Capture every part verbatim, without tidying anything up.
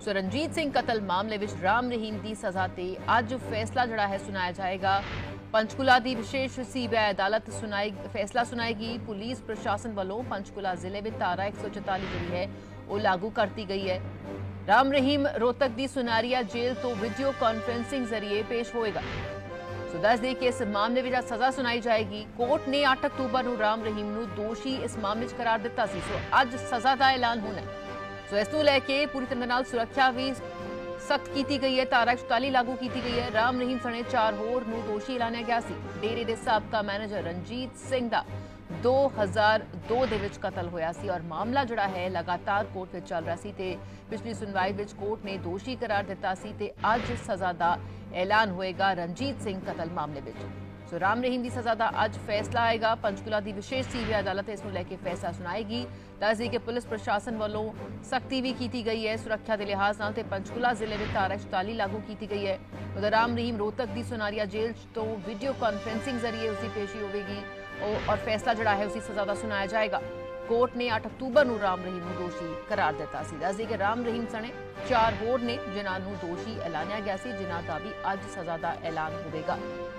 सो रणजीत सिंह कतल मामले विच राम रहीम की सज़ा ते अज फैसला जड़ा है सुनाया जाएगा। पंचकुला की विशेष सीबीआई अदालत सुनाई फैसला सुनाएगी। पुलिस प्रशासन वालों पंचकुला जिले में धारा एक सौ चौताली जी है वो लागू करती गई है। राम रहीम रोहतक की सुनारिया जेल तो वीडियो कॉन्फ्रेंसिंग जरिए पेश होएगा। सो दस दे कि इस मामले में सज़ा सुनाई जाएगी। कोर्ट ने अठ अक्तूबर को राम रहीम को दोषी इस मामले में करार दिता सी। सो अज सज़ा का ऐलान होना है। सो इस नूं लैके पूरी तरह नाल सुरक्षा भी सख्त की गई है। धारा चौताली लागू की गई है। राम रहीम सने चार होर नूं दोषी ऐलानिया गया सी। डेरे के साबका मैनेजर रणजीत सिंह का दो हज़ार दो दे विच कतल होया सी और मामला जड़ा है लगातार कोर्ट में चल रहा सी ते पिछली सुनवाई विच कोर्ट ने दोषी करार दिता सी ते अज सज़ा का ऐलान होएगा रणजीत सिंह कतल मामले विच। सो राम रहीम की सज़ा का अज फैसला आएगा। पंचकुला की विशेष सीबीआई अदालत इस नूं लैके फैसला सुनाएगी। दस दी कि पुलिस प्रशासन वालों सख्ती भी की गई है सुरक्षा के लिहाज नाल ते पंचकुला जिले में धारा चौताली लागू की गई है। उधर राम रहीम रोहतक की सुनारिया जेल तो वीडियो कॉन्फ्रेंसिंग जरिए उसकी पेशी होगी और फैसला जड़ा है उसी सज़ा का सुनाया जाएगा। कोर्ट ने अठ अक्तूबर को राम रहीम को दोषी करार दिता सी। दस दी कि राम रहीम सने चार होर ने जिन्हां नूं दोषी ऐलानिया गया सी जिन्हां दा भी अज सज़ा का ऐलान होगा।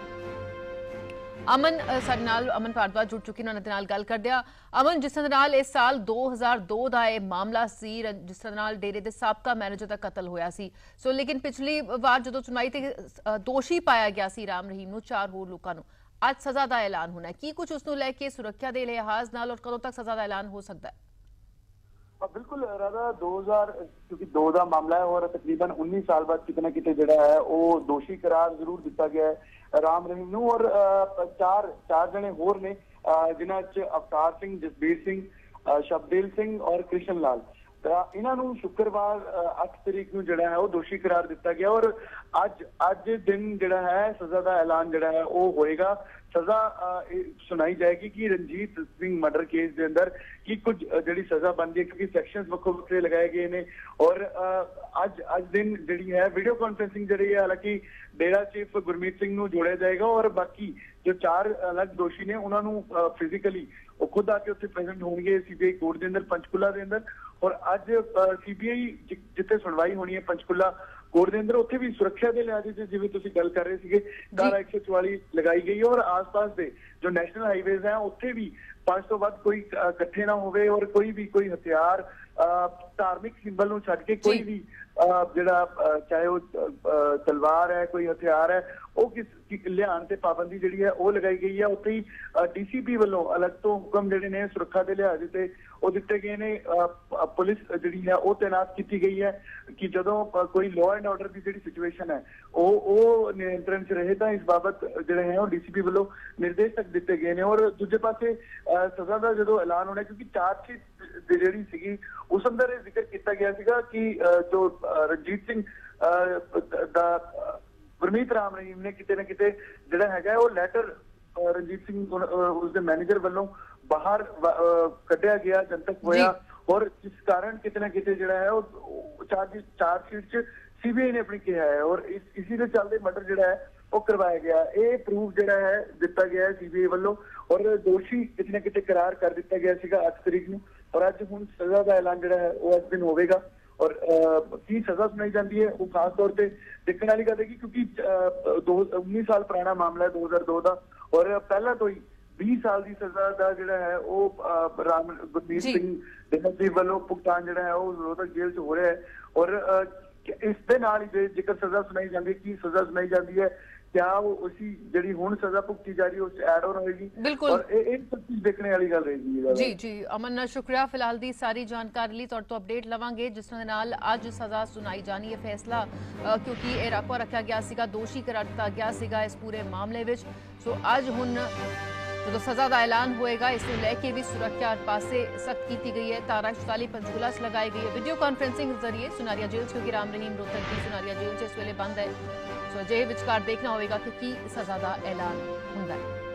अमन साडे नाल अमन भारद्वाज जुड़ चुकी उन्होंने नाल गल कर दिया। अमन, जिस तरह नाल इस साल दो हज़ार दो का यह मामला सी जिस तरह नाल डेरे के साबका मैनेजर का कतल होया सी। सो लेकिन पिछली बार जो सुनवाई ते दोषी पाया गया सी राम रहीम नूं चार होर लोकां नूं अज सज़ा का ऐलान होना है। की कुछ उसनूं लैके सुरक्षा के लिहाज नाल और कदों तक सज़ा का ऐलान हो सकता है? बिल्कुल राधा दो हजार क्योंकि दो का मामला है और तकरीबन उन्नीस साल बाद कितना कितने जड़ा है वो दोषी करार जरूर दिता गया है राम रहीम नूं और चार चार जने होर ने जिन्हां च अवतार सिंह, जसबीर सिंह, शबदेल सिंह और कृष्ण लाल। इन्हां नूं शुक्रवार अठ तरीक नूं जड़ा है वो दोषी करार दिता गया और अज अज दिन जड़ा है सज़ा का ऐलान जड़ा है वो होएगा। सज़ा सुनाई जाएगी कि रणजीत सिंह मर्डर केस के अंदर की कुछ जी सज़ा बनती है क्योंकि सैक्शंस वक्रो वक्रे लगाए गए ने और अज अज दिन जी है वीडियो कॉन्फ्रेंसिंग जी है। हालांकि डेरा चीफ गुरमीत सिंह नूं जोड़िया जाएगा और बाकी जो चार अलग दोषी ने उन्होंने फिजिकली खुद आके उत्थे प्रेजेंट होंगे सीबीआई कोर्ट के अंदर पंचकुला के अंदर। और अज सीबीआई जिथे सुनवाई होनी है पंचकुला कोर्ट के अंदर उत्थे भी सुरक्षा के लिहाज से जिवें तुसीं गल कर रहे थे धारा एक सौ चौवाली लगाई गई है और आस पास के जो नेशनल हाईवेज हैं उत्थे भी पांच तो बाद कोई इकट्ठे ना होवे और कोई भी कोई हथियार धार्मिक सिंबल नूं छड्ड के कोई भी जिहड़ा चाहे वो तलवार है कोई हथियार है वो किस लियाण ते पाबंदी जिहड़ी है वो लगाई गई है। उत्थे ही डीसीपी वालों अलग तो हुक्म जिहड़े ने सुरक्षा के लिहाज से वो दिते गए ने। पुलिस जिहड़ी है वो तैनात की गई है कि जदों कोई लॉ एंड ऑर्डर की जिहड़ी सिचुएशन है वो वो नियंत्रण च रहे तो इस बाबत जिहड़े हैं वो डीसीपी वालों निर्देश तक दिते गए ने। और दूजे पासे सज़ा का जो ऐलान होना क्योंकि चार्जशीट जिहड़ी सीगी उस अंदर जिक्र किया गया सीगा कि जो रणजीत सिंह दा गुरमीत राम रहीम ने किते ना किते जिहड़ा हैगा वो लैटर रणजीत सिंह उसके मैनेजर वालों बाहर कढ़िया गया जनतक होया और जिस कारण किते ना किते जिहड़ा है वो चार्ज चार्जशीट च सीबीआई ने अपनी कहा है और इस इसी के चलते मर्डर जिहड़ा है वो करवाया गया। ये प्रूफ जिहड़ा है दिता गया है सीबीआई वालों और दोषी किते ना किते करार कर दिता गया सीगा अठ तरीक नूं और अज हुण सज़ा का ऐलान जिहड़ा है वो अज दिन होवेगा। और की सज़ा सुनाई जाती है वो खास तौर पर देखने वाली गल है क्योंकि दो उन्नीस साल पुराना मामला है दो हजार दो का और पहला तो ही बीस साल की सज़ा का जिहड़ा है वो राम गुरमीत सिंह जी वालों भुगतान जिहड़ा है वो रोहतक जेल च हो रहा है। और इस दे नाल ही जेकर सज़ा सुनाई जाती है की सज़ा सुनाई जाती है क्या वो उसी जड़ी हुण सज़ा भुगती जा रही है उस ऐड ऑन होगी और एक सब चीज देखने वाली गल रहेगी। जी जी अमन शुक्रिया फिलहाल दी सारी जानकारी लई तुहाडे तो अपडेट लवांगे जिस नाल अज सज़ा सुनाई जानी है फैसला क्योंकि यह राखवा रखा गया सीगा दोषी करार दिता गया सीगा इस पूरे मामले विच। सो अज हुण जो सज़ा का ऐलान होएगा इस लैके भी सुरक्षा पासे सख्त की गई है। धारा चौताली पंचकुला च लगाई गई है वीडियो कॉन्फ्रेंसिंग जरिए सुनारिया जेल क्योंकि राम रहीम रोहतक की सुनारिया जेल इस वेले बंद है। सो अजे विचकार देखना होगा कि की सज़ा का ऐलान होंदा है।